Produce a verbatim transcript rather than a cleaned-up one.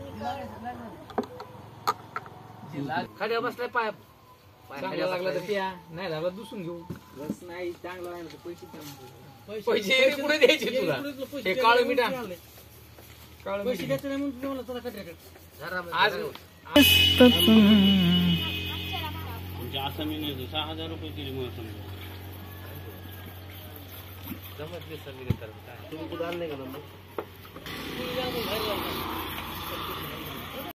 खाड्या बसलाय पाय चांगला लागला तर त्या नाही झाला दुसून घेऊ बस नाही चांगला नाही पैसे पैसे पुढे द्यायचे तुला हे काळं मीठ आण. काळं पैसे मीठ द्यायचे नाही म्हणून तुम्हाला चला कटऱ्याकडे आज म्हणजे असं मी नाही सहा हजार रुपये दिले मला समजा जमत नाही सर मी काय तुम्ही कुठं आणले का नंबर